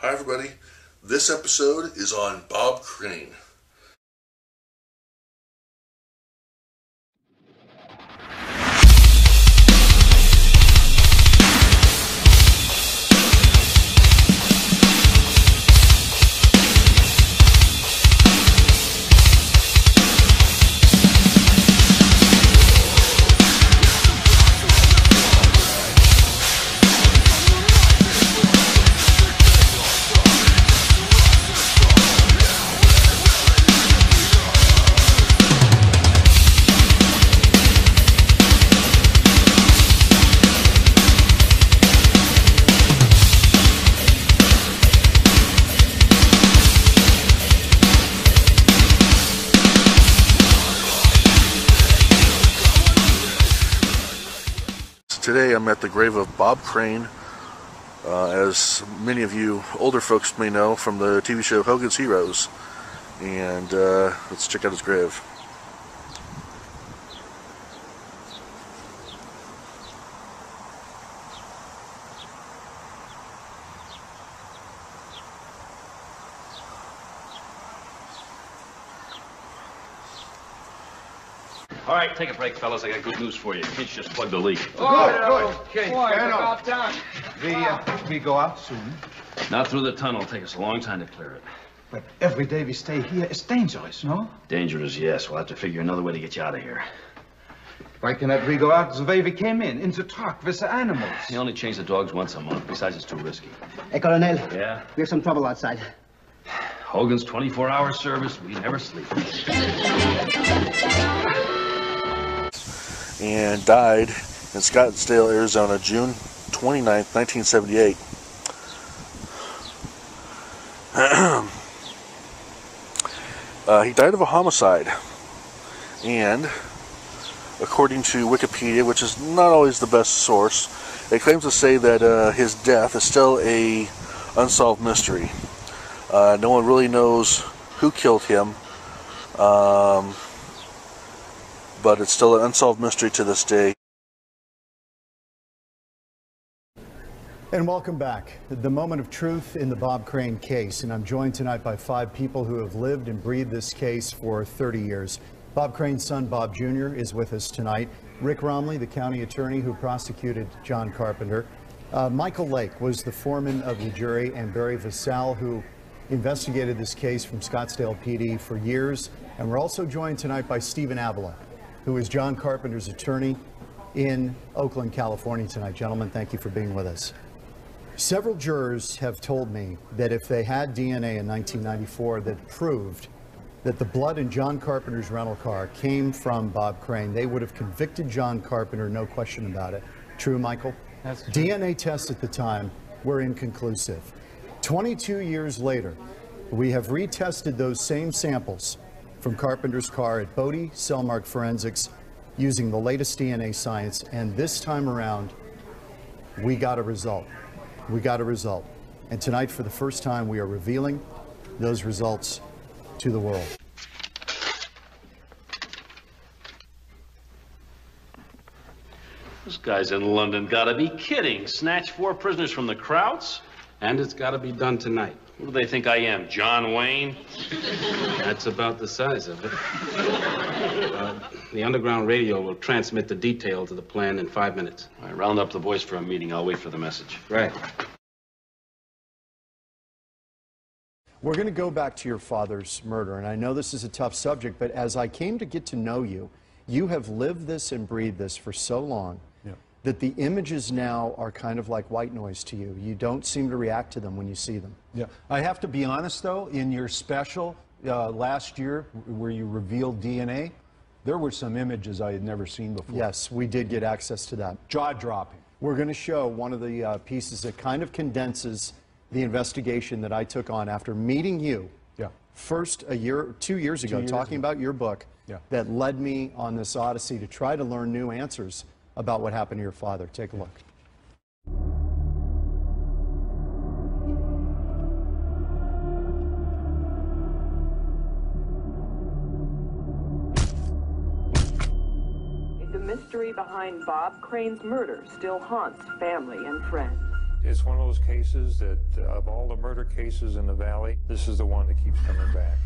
Hi everybody, this episode is on Bob Crane. Today I'm at the grave of Bob Crane, as many of you older folks may know from the TV show Hogan's Heroes, and let's check out his grave. All right, take a break, fellas. I got good news for you. Hitch just plugged the leak. Oh, okay. Boy, we're about done. We go out soon. Not through the tunnel. It'll take us a long time to clear it. But every day we stay here is dangerous, no? Dangerous, yes. We'll have to figure another way to get you out of here. Why cannot we go out the way we came in the truck with the animals? You only change the dogs once a month. Besides, it's too risky. Hey, Colonel. Yeah? We have some trouble outside. Hogan's 24-hour service. We never sleep. And died in Scottsdale, Arizona, June 29th, 1978. He died of a homicide, and according to Wikipedia, which is not always the best source, it claims to say that his death is still a unsolved mystery. No one really knows who killed him, but it's still an unsolved mystery to this day. And welcome back. The moment of truth in the Bob Crane case, and I'm joined tonight by 5 people who have lived and breathed this case for 30 years. Bob Crane's son, Bob Jr., is with us tonight. Rick Romley, the county attorney who prosecuted John Carpenter. Michael Lake was the foreman of the jury, and Barry Vassal, who investigated this case from Scottsdale PD for years. And we're also joined tonight by Stephen Avila, who is John Carpenter's attorney in Oakland, California tonight. Gentlemen, thank you for being with us. Several jurors have told me that if they had DNA in 1994 that proved that the blood in John Carpenter's rental car came from Bob Crane, they would have convicted John Carpenter, no question about it. True, Michael? That's true. DNA tests at the time were inconclusive. 22 years later, we have retested those same samples from Carpenter's car at Bodie Cellmark Forensics using the latest DNA science, and this time around, we got a result. We got a result. And tonight, for the first time, we are revealing those results to the world. This guy's in London. Gotta be kidding. Snatch 4 prisoners from the Krauts? And it's got to be done tonight. Who do they think I am, John Wayne? That's about the size of it. The underground radio will transmit the details of the plan in 5 minutes. All right, round up the boys for a meeting. I'll wait for the message. Right. We're going to go back to your father's murder, and I know this is a tough subject, but as I came to get to know you, you have lived this and breathed this for so long that the images now are kind of like white noise to you. You don't seem to react to them when you see them. Yeah, I have to be honest though, in your special last year where you revealed DNA, there were some images I had never seen before. Yes, we did get access to that. Jaw-dropping. We're going to show one of the pieces that kind of condenses the investigation that I took on after meeting you. Yeah. First, 2 years ago, talking about your book, that led me on this odyssey to try to learn new answers about what happened to your father. Take a look. The mystery behind Bob Crane's murder still haunts family and friends. It's one of those cases that, of all the murder cases in the Valley, this is the one that keeps coming back.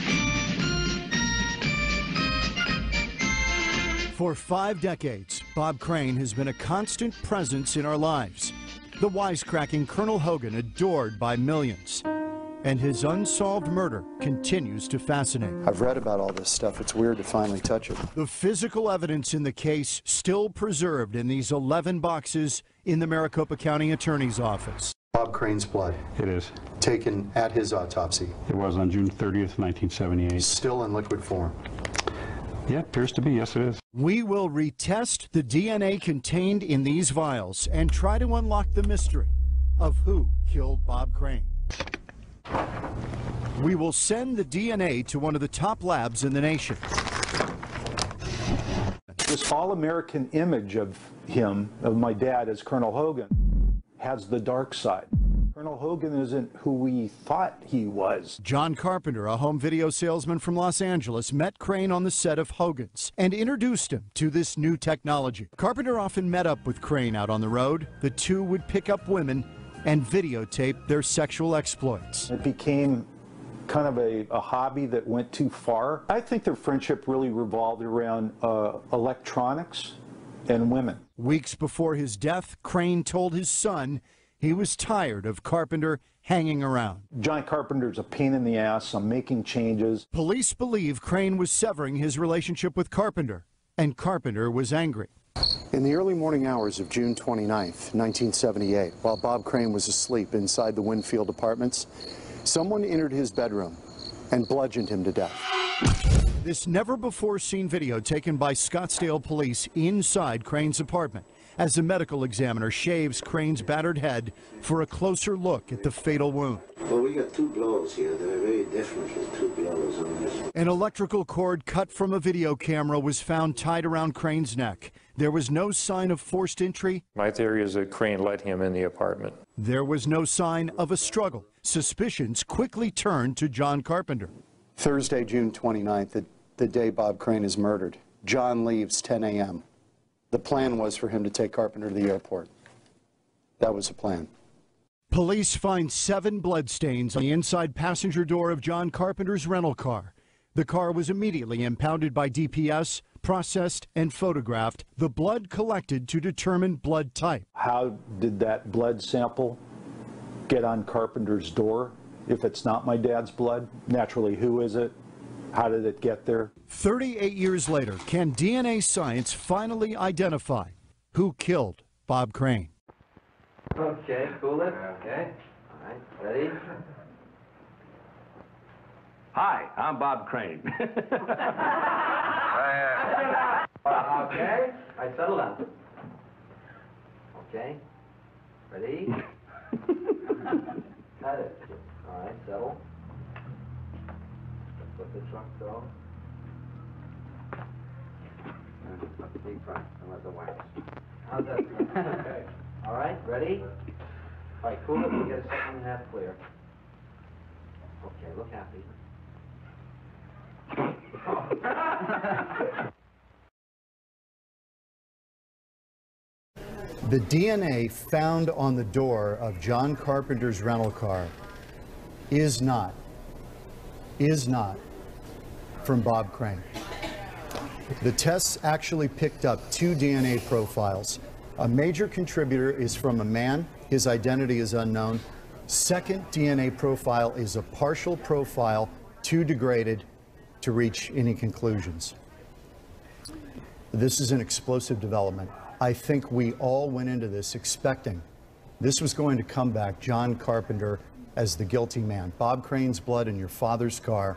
For 5 decades, Bob Crane has been a constant presence in our lives. The wisecracking Colonel Hogan adored by millions. And his unsolved murder continues to fascinate. I've read about all this stuff. It's weird to finally touch it. The physical evidence in the case still preserved in these 11 boxes in the Maricopa County Attorney's Office. Bob Crane's blood. It is. Taken at his autopsy. It was on June 30th, 1978. Still in liquid form. Yeah, appears to be. Yes, it is. We will retest the DNA contained in these vials and try to unlock the mystery of who killed Bob Crane. We will send the DNA to one of the top labs in the nation. This all-American image of him, of my dad as Colonel Hogan, has the dark side. Colonel Hogan isn't who we thought he was. John Carpenter, a home video salesman from Los Angeles, met Crane on the set of Hogan's and introduced him to this new technology. Carpenter often met up with Crane out on the road. The two would pick up women and videotape their sexual exploits. It became kind of a hobby that went too far. I think their friendship really revolved around electronics and women. Weeks before his death, Crane told his son he was tired of Carpenter hanging around. John Carpenter's a pain in the ass. I'm making changes. Police believe Crane was severing his relationship with Carpenter, and Carpenter was angry. In the early morning hours of June 29th, 1978, while Bob Crane was asleep inside the Winfield Apartments, someone entered his bedroom and bludgeoned him to death. This never-before-seen video taken by Scottsdale police inside Crane's apartment as the medical examiner shaves Crane's battered head for a closer look at the fatal wound. Well, we got 2 blows here. They're very different from 2 blows on this one. An electrical cord cut from a video camera was found tied around Crane's neck. There was no sign of forced entry. My theory is that Crane let him in the apartment. There was no sign of a struggle. Suspicions quickly turned to John Carpenter. Thursday, June 29th, the day Bob Crane is murdered. John leaves 10 a.m. The plan was for him to take Carpenter to the airport. That was the plan. Police find 7 bloodstains on the inside passenger door of John Carpenter's rental car. The car was immediately impounded by DPS, processed and photographed, the blood collected to determine blood type. How did that blood sample get on Carpenter's door if it's not my dad's blood? Naturally, who is it? How did it get there? 38 years later, can DNA science finally identify who killed Bob Crane? Okay, cool it. Okay. All right, ready? Hi, I'm Bob Crane. Okay. All right, settle down. Okay. Ready? Cut it. All right, settle. Let the truck go. Deep front and let the wax. How's that? Okay. All right, ready? All right, cool it. We get a 2.5 clear. Okay, look happy. The DNA found on the door of John Carpenter's rental car is not from Bob Crane. The tests actually picked up 2 DNA profiles. A major contributor is from a man. His identity is unknown. Second DNA profile is a partial profile, too degraded to reach any conclusions. This is an explosive development. I think we all went into this expecting this was going to come back John Carpenter as the guilty man. Bob Crane's blood in your father's car.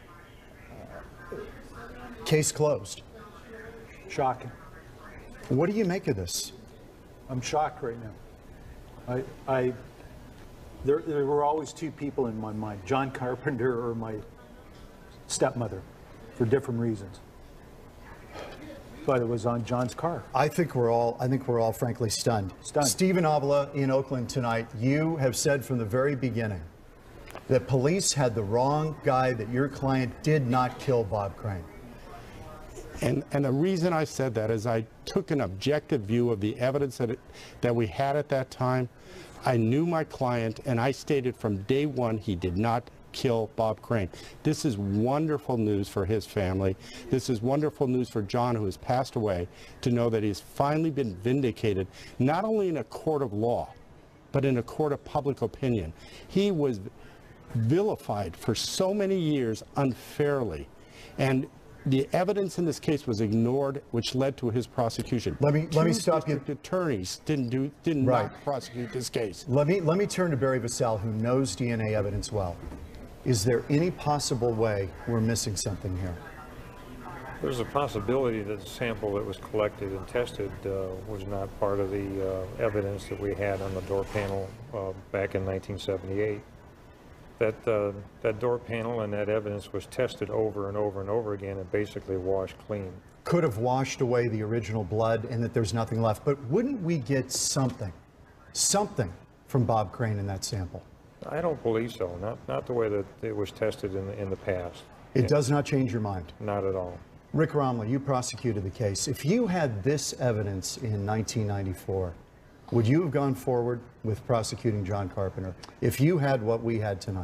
Case closed. Shocking. What do you make of this? I'm shocked right now. There were always 2 people in my mind, John Carpenter or my stepmother, for different reasons. But it was on John's car. I think we're all frankly stunned. Stephen Avila in Oakland tonight, you have said from the very beginning that police had the wrong guy, that your client did not kill Bob Crane. And the reason I said that is I took an objective view of the evidence that we had at that time. I knew my client, and I stated from day one he did not kill Bob Crane. This is wonderful news for his family. This is wonderful news for John, who has passed away, to know that he's finally been vindicated, not only in a court of law, but in a court of public opinion. He was vilified for so many years unfairly, and the evidence in this case was ignored, which led to his prosecution. Let me stop you. Attorneys didn't not prosecute this case. Let me turn to Barry Vassell, who knows DNA evidence well. Is there any possible way we're missing something here? There's a possibility that the sample that was collected and tested was not part of the evidence that we had on the door panel back in 1978. That door panel and that evidence was tested over and over and over again and basically washed clean. Could have washed away the original blood and that there's nothing left, but wouldn't we get something from Bob Crane in that sample? I don't believe so, not the way that it was tested in the past. It does not change your mind? Not at all. Rick Romley, you prosecuted the case. If you had this evidence in 1994, would you have gone forward with prosecuting John Carpenter if you had what we had tonight?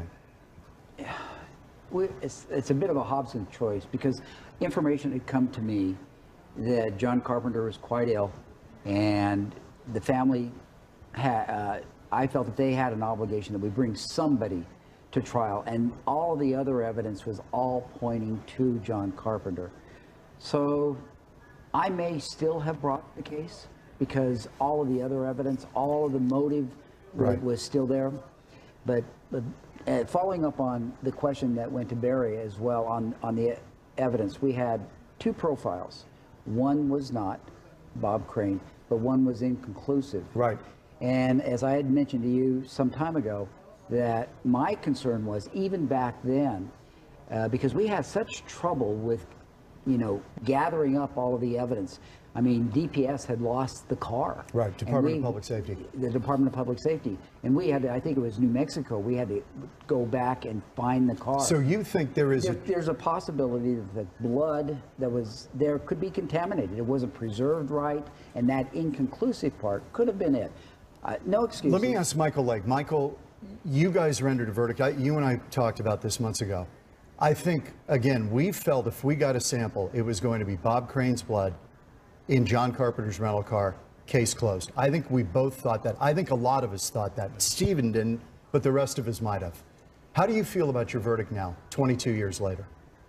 It's a bit of a Hobson choice, because information had come to me that John Carpenter was quite ill, and the family had, I felt that they had an obligation that we bring somebody to trial, and all the other evidence was all pointing to John Carpenter. So I may still have brought the case because all of the other evidence, all of the motive was still there. But following up on the question that went to Barry as well on the evidence, we had two profiles. One was not Bob Crane, but one was inconclusive. Right. And as I had mentioned to you some time ago, that my concern was, even back then, because we had such trouble with, gathering up all of the evidence. I mean, DPS had lost the car. Right, Department of Public Safety. The Department of Public Safety. And we had to, I think it was New Mexico, we had to go back and find the car. So you think there's a possibility that the blood that was there could be contaminated. It wasn't preserved right, and that inconclusive part could have been it. No excuses. Let me ask Michael Lake. Michael, you guys rendered a verdict. You and I talked about this months ago. I think, again, we felt if we got a sample, it was going to be Bob Crane's blood in John Carpenter's rental car, case closed. I think we both thought that. I think a lot of us thought that. Stephen didn't, but the rest of us might have. How do you feel about your verdict now, 22 years later?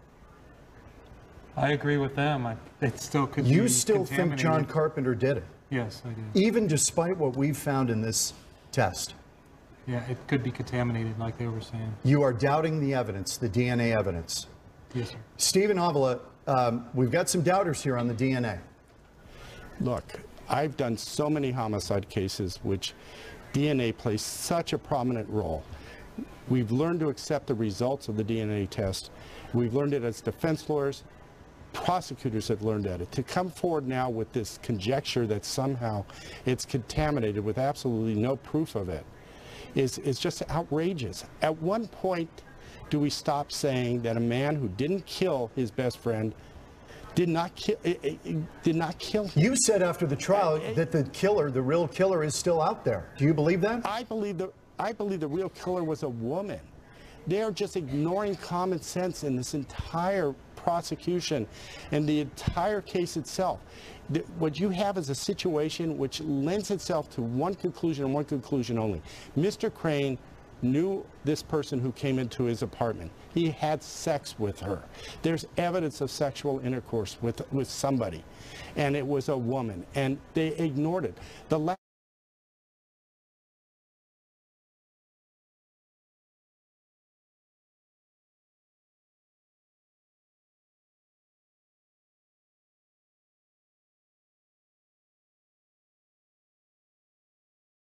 I agree with them. It still could be You still think John Carpenter did it? Yes, I do. Even despite what we've found in this test? Yeah, it could be contaminated, like they were saying. You are doubting the evidence, the DNA evidence? Yes, sir. Stephen Avila, we've got some doubters here on the DNA. Look, I've done so many homicide cases which DNA plays such a prominent role. We've learned to accept the results of the DNA test. We've learned it as defense lawyers. Prosecutors have learned at it. To come forward now with this conjecture that somehow it's contaminated with absolutely no proof of it is just outrageous. At one point, do we stop saying that a man who didn't kill his best friend did not kill him? You said after the trial that the killer, the real killer, is still out there. Do you believe that? I believe the real killer was a woman. They're just ignoring common sense in this entire prosecution and the entire case itself. What you have is a situation which lends itself to one conclusion and one conclusion only. Mr. Crane knew this person who came into his apartment. He had sex with her. There's evidence of sexual intercourse with somebody, and it was a woman, and they ignored it.